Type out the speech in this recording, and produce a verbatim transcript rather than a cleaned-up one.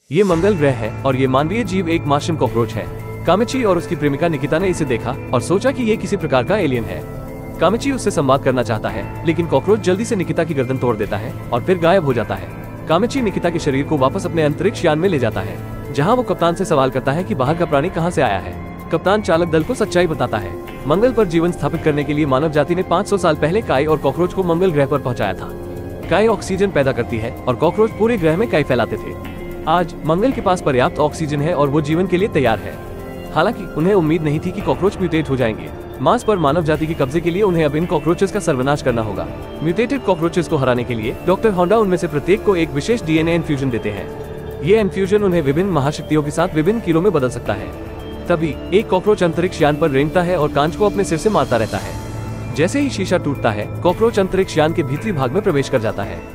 ये मंगल ग्रह है और ये मानवीय जीव एक मार्शियन कॉकरोच है। कामिची और उसकी प्रेमिका निकिता ने इसे देखा और सोचा कि ये किसी प्रकार का एलियन है। कामिची उससे संवाद करना चाहता है, लेकिन कॉकरोच जल्दी से निकिता की गर्दन तोड़ देता है और फिर गायब हो जाता है। कामिची निकिता के शरीर को वापस अपने अंतरिक्ष यान में ले जाता है, जहाँ वो कप्तान से सवाल करता है कि बाहर का प्राणी कहाँ से आया है। कप्तान चालक दल को सच्चाई बताता है। मंगल पर जीवन स्थापित करने के लिए मानव जाति ने पाँच सौ साल पहले काई और कॉकरोच को मंगल ग्रह पर पहुंचाया था। काई ऑक्सीजन पैदा करती है और कॉकरोच पूरे ग्रह में काई फैलाते थे। आज मंगल के पास पर्याप्त ऑक्सीजन है और वो जीवन के लिए तैयार है। हालांकि उन्हें उम्मीद नहीं थी कि कॉकरोच म्यूटेट हो जाएंगे। मार्स पर मानव जाति के कब्जे के लिए उन्हें अब इन कॉकरोचेस का सर्वनाश करना होगा। म्यूटेटेड कॉकरोचेस को हराने के लिए डॉक्टर होंडा उनमें से प्रत्येक को एक विशेष डीएनए इन्फ्यूजन देते हैं। ये इन्फ्यूजन उन्हें विभिन्न महाशक्तियों के साथ विभिन्न कीड़ों में बदल सकता है। तभी एक कॉकरोच अंतरिक्ष यान पर रेंगता है और कांच को अपने सिर से मारता रहता है। जैसे ही शीशा टूटता है, कॉकरोच अंतरिक्ष यान के भीतरी भाग में प्रवेश कर जाता है।